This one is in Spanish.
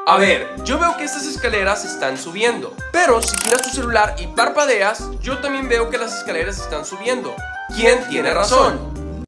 A ver, yo veo que estas escaleras están subiendo, pero si giras tu celular y parpadeas, yo también veo que las escaleras están subiendo. ¿Quién tiene razón?